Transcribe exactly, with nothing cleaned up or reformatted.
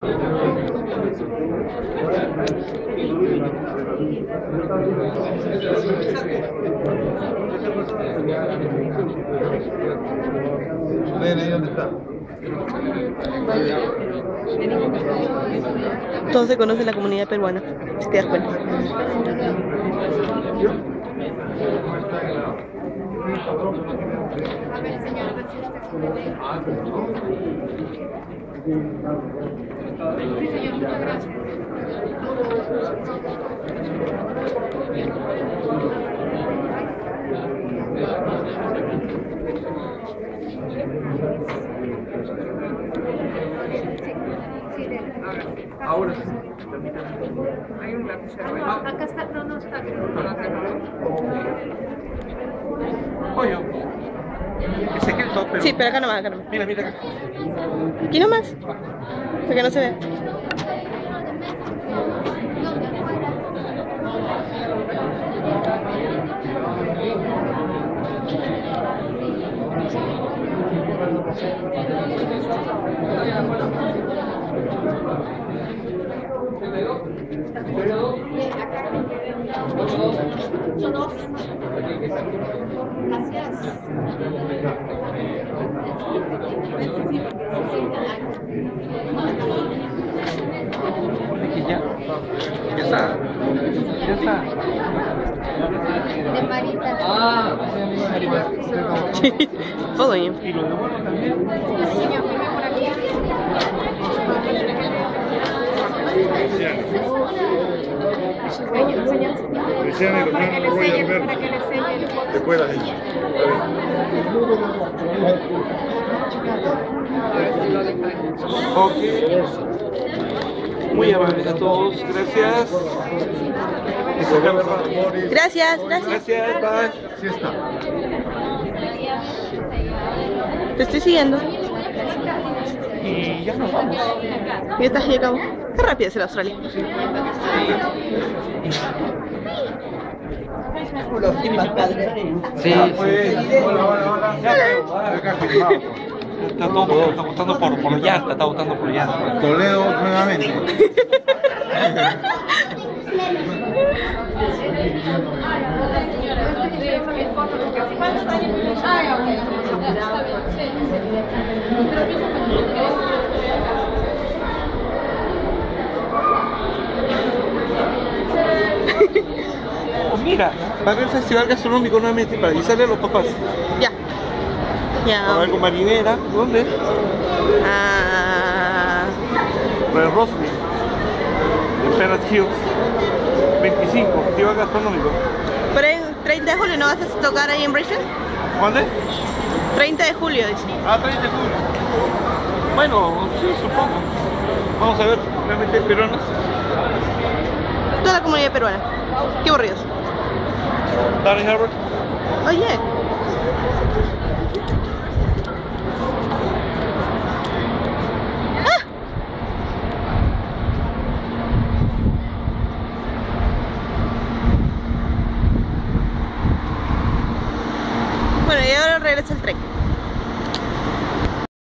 ¿Dónde está? Todos se conocen la comunidad peruana, si te das cuenta. Ahora sí. Hay un lapicero. Acá está, no, no está. Pollo. Ese es el top, pero... Sí, pero acá nomás, acá nomás. Mira, mira acá. Aquí nomás. Para que no se vea. Ya. Ya está. Ya está. De Marita. Ah, Marita. Todo bien. Y lo de bueno también. Señor, venga por aquí. Cristiano, Para que le Roy selle, Alberto. para que le selle el foto. Después la dicho. Ok. Muy amables a todos. Gracias. Gracias, gracias. Gracias, bye. Sí está. Te estoy siguiendo. Y ya nos vamos. Ya estás llegando. Qué rápido es el Australia. Sí, pues. Hola, hola, hola. Ya, acá firmado. Está todo, está votando por, por llanta, está votando por llanta. Toledo nuevamente. Oh, mira, va a haber festival gastronómico nuevamente para avisarle a los papás. Ya. Va a haber Ya. con marinera. ¿Dónde? Ah, Para Rosby. En Perrat Hills. veinticinco, festival gastronómico. pero en treinta de julio no vas a tocar ahí en Brisbane. ¿Dónde? treinta de julio, dice. Ah, treinta de julio. Bueno, sí, supongo. Vamos a ver, realmente peruanos. Toda la comunidad peruana. Qué aburridos. Darren Harvard. Oye.